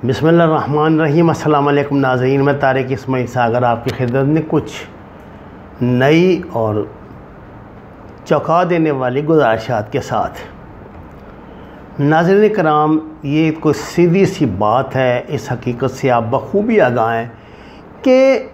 बिस्मिल्लाहिर्रहमानिर्रहीम। अस्सलाम वालेकुम नाज़रीन, मैं तारिक इस्माइल सागर आपकी खिदमत में कुछ नई और चौंका देने वाली गुजारिशात के साथ। नाज़रीन कराम, ये कोई सीधी सी बात है, इस हकीकत से आप बखूबी आगाह हैं कि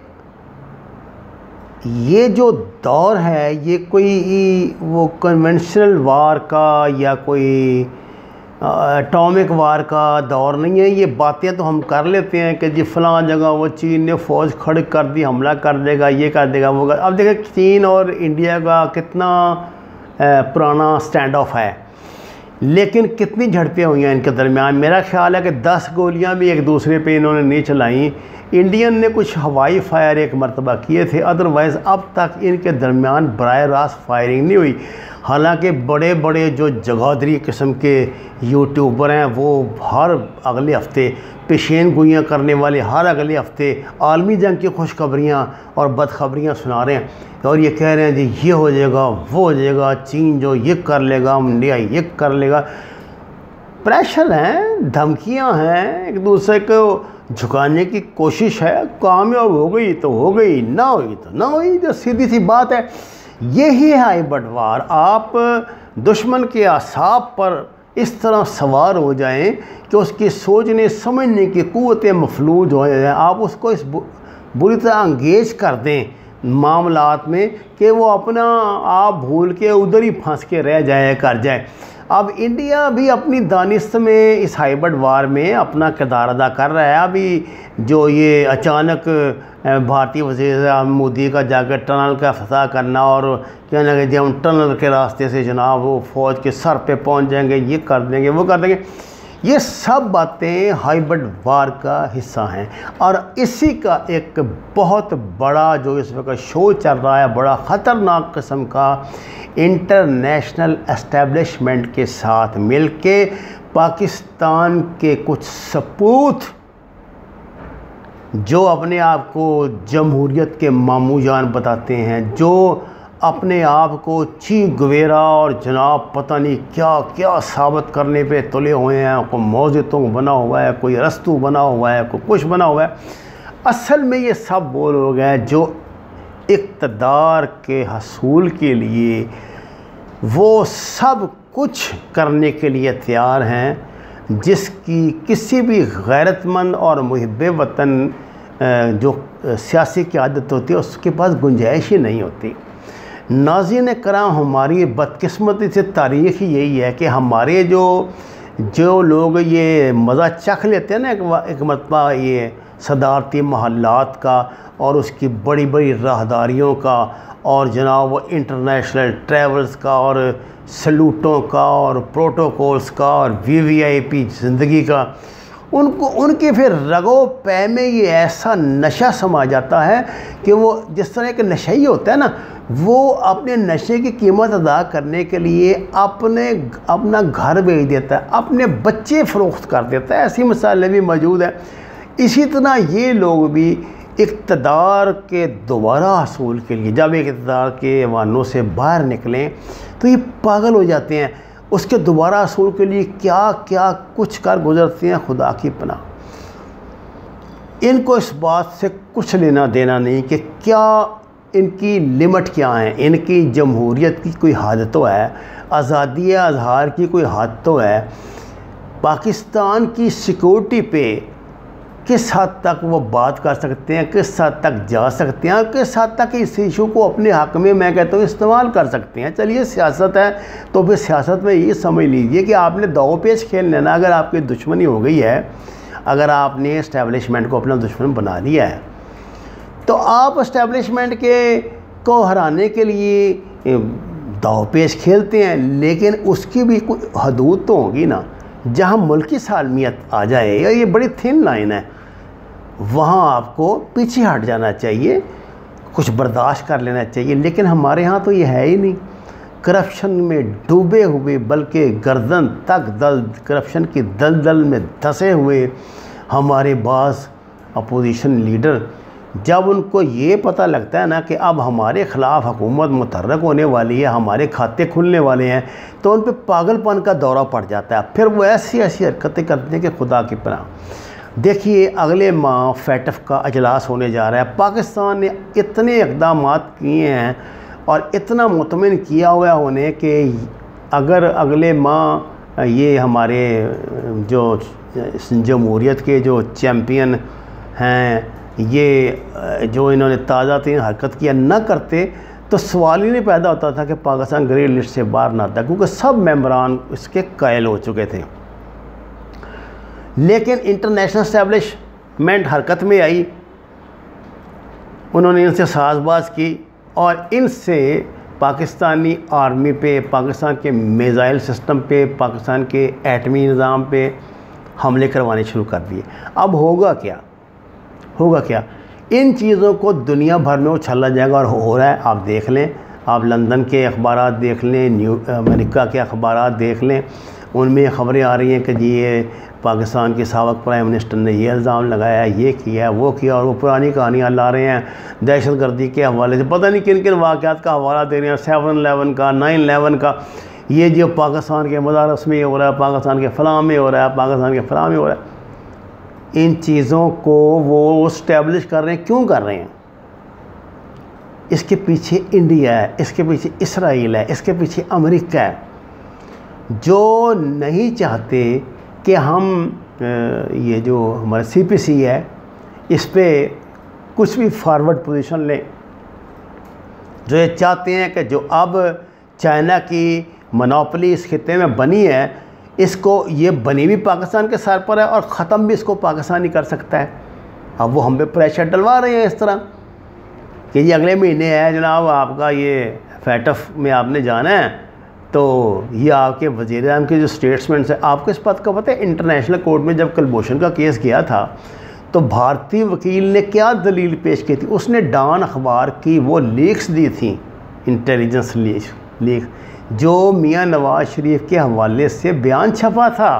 ये जो दौर है ये कोई वो कन्वेंशनल वार का या कोई एटॉमिक वार का दौर नहीं है। ये बातें तो हम कर लेते हैं कि जी फ़लाँ जगह वो चीन ने फ़ौज खड़ी कर दी, हमला कर देगा, ये कर देगा, वो कर। अब देखें चीन और इंडिया का कितना पुराना स्टैंड ऑफ है, लेकिन कितनी झड़पें हुई हैं इनके दरमियान। मेरा ख्याल है कि 10 गोलियां भी एक दूसरे पे इन्होंने नहीं चलाई। इंडियन ने कुछ हवाई फायर एक मरतबा किए थे, अदरवाइज़ अब तक इनके दरमियान बराह रास्त फायरिंग नहीं हुई। हालांकि बड़े बड़े जो जगाधरी किस्म के यूट्यूबर हैं वो हर अगले हफ्ते पेशेन गोइयाँ करने वाले हर अगले हफ्ते आलमी जंग की खुशखबरियाँ और बदखबरियाँ सुना रहे हैं और ये कह रहे हैं जी ये हो जाएगा, वो हो जाएगा, चीन जो ये कर लेगा, इंडिया ये कर लेगा। प्रेशर हैं, धमकियां हैं, एक दूसरे को झुकाने की कोशिश है। कामयाब हो गई तो हो गई, ना हुई तो ना हुई, जो सीधी सी बात है। यही है हाइब्रिड वार। आप दुश्मन के असाब पर इस तरह सवार हो जाएं कि उसकी सोचने समझने की क़ुव्वतें मफलूज हो जाएं, आप उसको इस बुरी तरह अंगेज कर दें मामलात में कि वो अपना आप भूल के उधर ही फंस के रह जाए, कर जाए। अब इंडिया भी अपनी दानिश में इस हाइब्रिड वार में अपना किरदार अदा कर रहा है। अभी जो ये अचानक भारतीय वज़ीर मोदी का जाकर टनल का फसा करना और कहना कि जब हम टनल के रास्ते से जनाब वो फ़ौज के सर पे पहुंच जाएंगे, ये कर देंगे, वो कर देंगे, ये सब बातें हाइब्रिड वार का हिस्सा हैं। और इसी का एक बहुत बड़ा जो इस वक्त शो चल रहा है, बड़ा ख़तरनाक किस्म का, इंटरनेशनल एस्टेब्लिशमेंट के साथ मिलके पाकिस्तान के कुछ सपूत जो अपने आप को जमहूरियत के मामू जान बताते हैं, जो अपने आप को चीफ गुवेरा और जनाब पता नहीं क्या क्या साबित करने पे तुले हुए हैं। कोई मौजूदों बना हुआ है, कोई रस्तू बना हुआ है, कोई कुछ बना हुआ है। असल में ये सब वो लोग हैं जो इक़्तिदार के हसूल के लिए वो सब कुछ करने के लिए तैयार हैं जिसकी किसी भी गैरतमंद और मुहिब्बे वतन जो सियासी क़यादत होती है उसके पास गुंजाइश ही नहीं होती। नाज़रीन कराम, हमारी बदकिस्मती से तारीख़ ही यही है कि हमारे जो लोग ये मज़ा चख लेते हैं ना एक मरतबा ये सदारती महल्लात का और उसकी बड़ी बड़ी राहदारियों का और जनाब वो इंटरनेशनल ट्रैवल्स का और सलूटों का और प्रोटोकॉल्स का और वीवीआईपी ज़िंदगी का, उनको उनके फिर रगो पै में ये ऐसा नशा समा जाता है कि वो जिस तरह के नशा ही होता है ना, वो अपने नशे की कीमत अदा करने के लिए अपना घर बेच देता है, अपने बच्चे फ़रोख्त कर देता है। ऐसी मिसालें भी मौजूद हैं। इसी तरह ये लोग भी इक़्तिदार के दोबारा हसूल के लिए जब इक़्तिदार के वानों से बाहर निकलें तो ये पागल हो जाते हैं। उसके दोबारा हसूल के लिए क्या क्या कुछ कर गुजरते हैं, खुदा की पनाह। इनको इस बात से कुछ लेना देना नहीं कि क्या इनकी लिमिट क्या है। इनकी जमहूरियत की कोई हद तो है, आज़ादी अज़हार की कोई हद तो है। पाकिस्तान की सिक्योरिटी पे किस हद तक वो बात कर सकते हैं, किस हद तक जा सकते हैं, किस हद तक इस इशू को अपने हक़ में मैं कहता हूँ इस्तेमाल कर सकते हैं। चलिए सियासत है तो फिर सियासत में ये समझ लीजिए कि आपने दाव पेच खेल लेना। अगर आपकी दुश्मनी हो गई है, अगर आपने इस्टेब्लिशमेंट को अपना दुश्मन बना लिया है तो आप इस्टेब्लिशमेंट को हराने के लिए दाव पेच खेलते हैं, लेकिन उसकी भी कोई हदूद तो होगी ना। जहाँ मुल्की सालमियत आ जाए, ये बड़ी थिन लाइन है, वहाँ आपको पीछे हट जाना चाहिए, कुछ बर्दाश्त कर लेना चाहिए। लेकिन हमारे यहाँ तो ये है ही नहीं। करप्शन में डूबे हुए, बल्कि गर्दन तक करप्शन की दलदल में धंसे हुए हमारे बाज़ अपोजिशन लीडर, जब उनको ये पता लगता है ना कि अब हमारे ख़िलाफ़ हुकूमत मुतहर्रक होने वाली है, हमारे खाते खुलने वाले हैं, तो उन पर पागलपन का दौरा पड़ जाता है। फिर वो ऐसी ऐसी हरकतें करते हैं कि खुदा की पनाह। देखिए अगले माह फैटफ का अजलास होने जा रहा है। पाकिस्तान ने इतने इक़दाम किए हैं और इतना मुतमिन किया हुआ होने कि अगर अगले माह ये हमारे जो जमहूरियत के जो चैम्पियन हैं ये जो इन्होंने ताज़ा तीन हरकत किया न करते तो सवाल ही नहीं पैदा होता था कि पाकिस्तान ग्रे लिस्ट से बाहर ना आता, क्योंकि सब मेंबरान इसके कायल हो चुके थे। लेकिन इंटरनेशनल एस्टेब्लिशमेंट हरकत में आई, उन्होंने इनसे साजबाज की और इनसे पाकिस्तानी आर्मी पे, पाकिस्तान के मिसाइल सिस्टम पे, पाकिस्तान के एटमी निज़ाम पे हमले करवाने शुरू कर दिए। अब होगा क्या? इन चीज़ों को दुनिया भर में उछाला जाएगा और हो रहा है। आप देख लें, आप लंदन के अखबारात देख लें, अमेरिका के अखबारात देख लें, उनमें ख़बरें आ रही हैं कि जी ये पाकिस्तान के साबिक़ प्राइम मिनिस्टर ने ये इल्ज़ाम लगाया, ये किया, वो किया, और वो पुरानी कहानियाँ ला रहे हैं दहशत गर्दी के हवाले से। पता नहीं किन किन वाक़यात का हवाला दे रहे हैं, 7/11 का, 9/11 का, ये जो पाकिस्तान के मदारस में हो रहा है, पाकिस्तान के फ़लाँ में हो रहा है, पाकिस्तान के फ़लाँ में हो रहा है। इन चीज़ों को वो इस्टेब्लिश कर रहे हैं। क्यों कर रहे हैं? इसके पीछे इंडिया है, इसके पीछे इसराइल है, इसके पीछे अमेरिका है, जो नहीं चाहते कि हम ये जो हमारा CPC है इस पे कुछ भी फॉरवर्ड पोजीशन लें। जो ये चाहते हैं कि जो अब चाइना की मोनोपोली इस खित्ते में बनी है, इसको ये बनी भी पाकिस्तान के सर पर है और ख़त्म भी इसको पाकिस्तान ही कर सकता है। अब वो हम पे प्रेशर डलवा रहे हैं इस तरह कि ये अगले महीने है जनाब आपका ये फैटफ में आपने जाना है, तो ये आपके वज़ीर-ए-आज़म के जो स्टेटमेंट्स हैं, आपको इस बात का पता है इंटरनेशनल कोर्ट में जब कुलभूषण का केस गया था तो भारतीय वकील ने क्या दलील पेश की थी? उसने डॉन अखबार की वो लीक्स दी थी, इंटेलिजेंस लीक, जो मियां नवाज शरीफ के हवाले से बयान छपा था।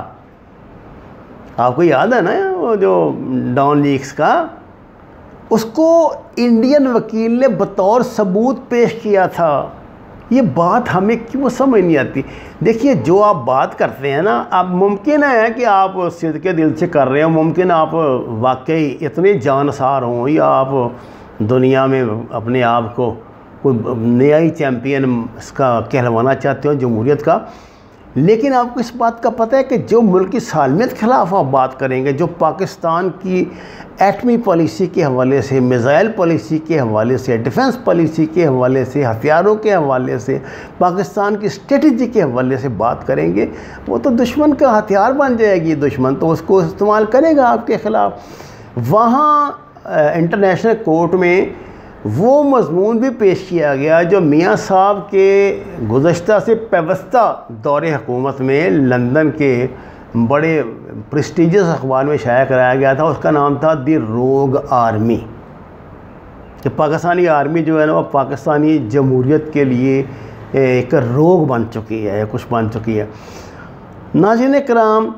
आपको याद है ना वो जो डॉन लीक्स का? उसको इंडियन वकील ने बतौर सबूत पेश किया था। ये बात हमें क्यों समझ नहीं आती? देखिए जो आप बात करते हैं ना, आप मुमकिन है कि आप सिद्क़े दिल से कर रहे हो, मुमकिन आप वाकई इतने जानसार हों या आप दुनिया में अपने आप को कोई नया ही चैम्पियन इसका कहलवाना चाहते हो जमहूरियत का, लेकिन आपको इस बात का पता है कि जो मुल्क की सालमियत के ख़िलाफ़ आप बात करेंगे, जो पाकिस्तान की एटमी पॉलिसी के हवाले से, मिसाइल पॉलिसी के हवाले से, डिफेंस पॉलिसी के हवाले से, हथियारों के हवाले से, पाकिस्तान की स्ट्रेटजी के हवाले से बात करेंगे, वो तो दुश्मन का हथियार बन जाएगी। दुश्मन तो उसको इस्तेमाल करेगा आपके ख़िलाफ़। वहाँ इंटरनेशनल कोर्ट में वो मज़मून भी पेश किया गया जो मियाँ साहब के गुज़श्ता से पेवस्ता दौरे हुकूमत में लंदन के बड़े प्रेस्टीजियस अखबार में शाया कराया गया था। उसका नाम था दी रोग आर्मी, कि पाकिस्तानी आर्मी जो है ना वो पाकिस्तानी जमहूरियत के लिए एक रोग बन चुकी है या कुछ बन चुकी है। नाज़रीन किराम,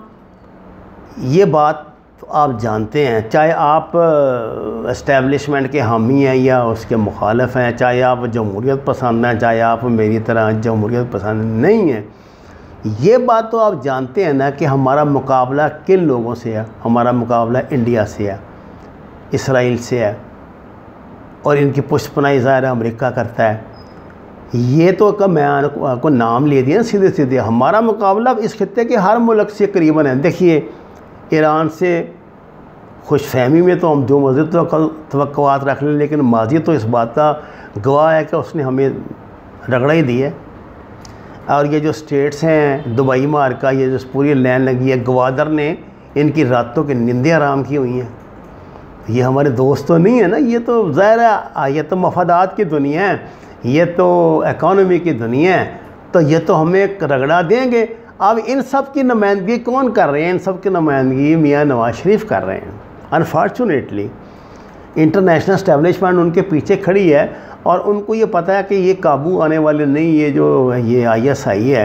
ये बात तो आप जानते हैं, चाहे आप इस्टेब्लिशमेंट के हामी हैं या उसके मुखालिफ हैं, चाहे आप जमहूरियत पसंद हैं, चाहे आप मेरी तरह जमहूरियत पसंद नहीं हैं, ये बात तो आप जानते हैं ना कि हमारा मुकाबला किन लोगों से है। हमारा मुकाबला इंडिया से है, इसराइल से है, और इनकी पुष्पनाई ज़ाहिर अमेरिका करता है। ये तो कब मैं आपको नाम ले दिया सीधे सीधे। हमारा मुकाबला इस खित्ते के हर मुल्क से करीबन है। देखिए ईरान से खुशफहमी में तो हम जो मज़ीद तवक्कुआत रख लें, लेकिन माजी तो इस बात का गवाह है कि उसने हमें रगड़ा ही दी है। और ये जो स्टेट्स हैं दुबई मार का, ये जो पूरी लाइन लगी है, गवादर ने इनकी रातों की नींदें आराम की हुई हैं। ये हमारे दोस्त तो नहीं है ना, ये तो ज़ाहिर है ये तो मफादात की दुनिया है, ये तो इकॉनमी की दुनिया है, तो ये तो हमें रगड़ा देंगे। अब इन सब की नुमाइंदगी कौन कर रहे हैं? इन सब की नुमाइंदगी मियां नवाज शरीफ कर रहे हैं। अनफॉर्चुनेटली इंटरनेशनल एस्टेब्लिशमेंट उनके पीछे खड़ी है और उनको ये पता है कि ये काबू आने वाले नहीं। ये जो ये ISI है,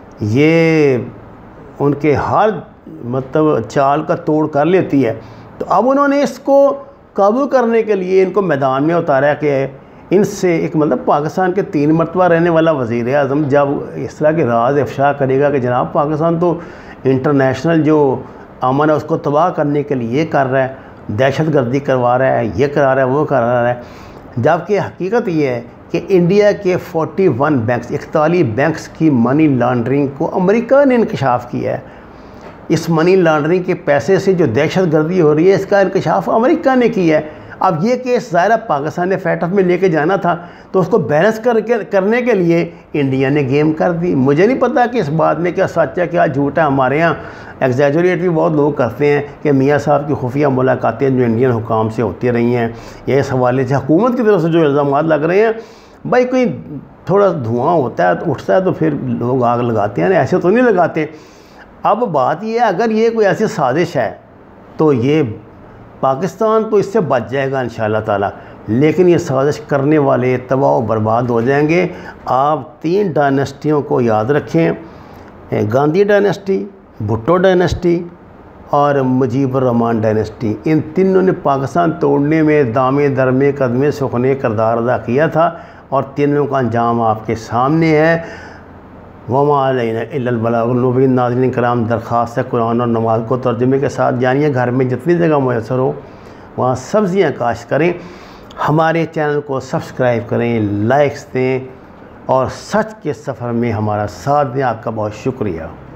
ये उनके हर मतलब चाल का तोड़ कर लेती है। तो अब उन्होंने इसको काबू करने के लिए इनको मैदान में उतारा कि इनसे एक मतलब पाकिस्तान के 3 मरतबा रहने वाला वज़ीर-ए-आज़म जब इस तरह के राज अफशा करेगा कि जनाब पाकिस्तान तो इंटरनेशनल जो अमन है उसको तबाह करने के लिए ये कर रहा है, दहशत गर्दी करवा रहा है, ये करा रहा है, वो करा रहा है। जबकि हकीकत ये है कि इंडिया के 41 बैंक्स 41 बैंक्स की मनी लॉन्ड्रिंग को अमेरिका ने इंकशाफ किया है। इस मनी लॉन्ड्रिंग के पैसे से जो दहशत गर्दी हो रही है इसका इंकशाफ अमेरिका ने किया है। अब ये केस ज़ाहिर पाकिस्तान ने फैटफ में लेके जाना था, तो उसको बैलेंस करने के लिए इंडिया ने गेम कर दी। मुझे नहीं पता कि इस बात में क्या सच है क्या झूठ है। हमारे यहाँ एग्जैजरेट भी बहुत लोग करते हैं कि मियाँ साहब की खुफिया मुलाकातें जो इंडियन हुकाम से होती रही हैं, ये इस हवाले से हुकूमत की तरफ से जो इल्ज़ाम लग रहे हैं, भाई कोई थोड़ा धुआं होता है तो उठता है तो फिर लोग आग लगाते हैं, ऐसे तो नहीं लगाते। अब बात ये है, अगर ये कोई ऐसी साजिश है तो ये पाकिस्तान तो इससे बच जाएगा इंशाअल्लाह ताला, लेकिन ये साजिश करने वाले तबाह व बर्बाद हो जाएंगे। आप 3 डायनेस्टियों को याद रखें, गांधी डायनेस्टी, भुट्टो डायनेस्टी और मुजीबुर रहमान डायनेस्टी। इन तीनों ने पाकिस्तान तोड़ने में दामे दरमे कदमे सुखने किरदार अदा किया था और तीनों का अंजाम आपके सामने है। वमा अलैना इल्लल बलागुल मुबीन। नाज़रीन कराम, दरख्वास्त है कुरान और नमाज को तर्जुमे के साथ जानिए। घर में जितनी जगह मैसर हो वहाँ सब्ज़ियाँ काश्त करें। हमारे चैनल को सब्सक्राइब करें, लाइक्स दें और सच के सफ़र में हमारा साथ दें। आपका बहुत शुक्रिया।